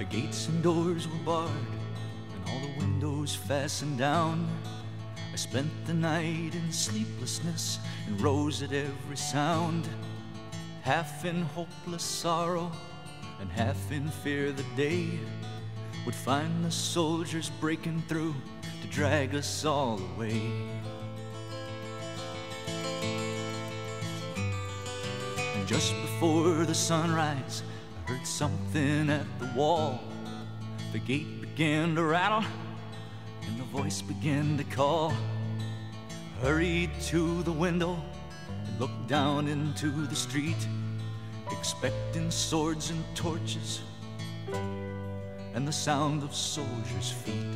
The gates and doors were barred, and all the windows fastened down. I spent the night in sleeplessness and rose at every sound, half in hopeless sorrow and half in fear the day would find the soldiers breaking through to drag us all away. And just before the sunrise, I heard something at the wall. The gate began to rattle and the voice began to call. I hurried to the window and looked down into the street, expecting swords and torches and the sound of soldiers' feet.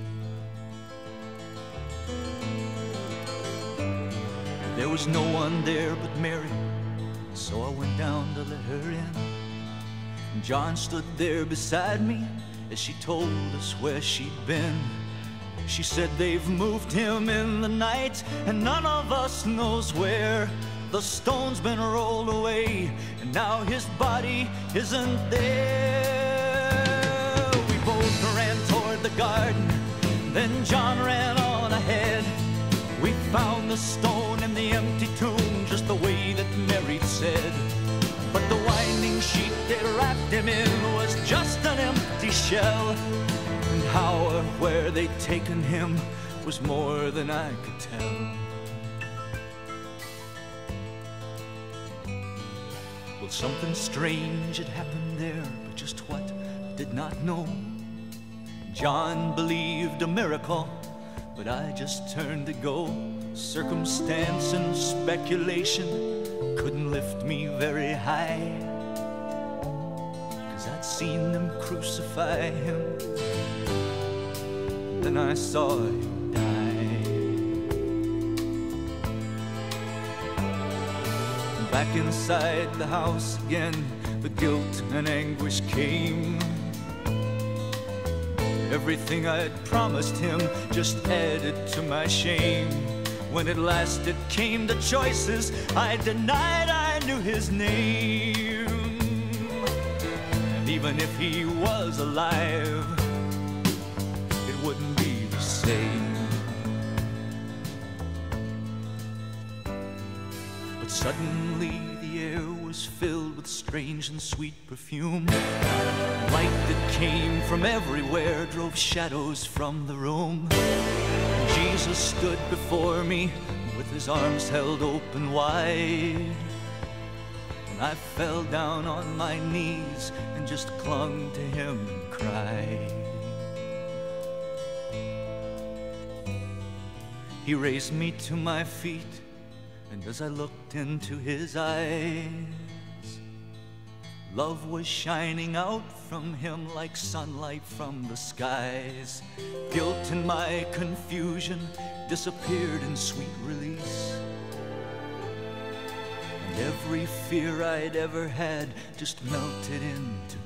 There was no one there but Mary, so I went down to let her in. And John stood there beside me as she told us where she'd been. She said they've moved him in the night and none of us knows where. The stone's been rolled away and now his body isn't there. We both ran toward the garden, then John ran on ahead. We found the stone in the empty tomb just the way that Mary said. But the winding sheet that wrapped him in was just an empty shell. And how or where they'd taken him was more than I could tell. Well, something strange had happened there, but just what I did not know. John believed a miracle, but I just turned to go. Circumstance and speculation couldn't lift me very high, 'cause I'd seen them crucify him, then I saw him die. Back inside the house again, the guilt and anguish came. Everything I'd promised him just added to my shame. When at last it came to choices, I denied I knew his name. And even if he was alive, it wouldn't be the same. But suddenly the air was filled with strange and sweet perfume. Light that came from everywhere drove shadows from the room. Jesus stood before me with his arms held open wide, and I fell down on my knees and just clung to him and cried. He raised me to my feet, and as I looked into his eyes, love was shining out from him like sunlight from the skies. Guilt and my confusion disappeared in sweet release, and every fear I'd ever had just melted into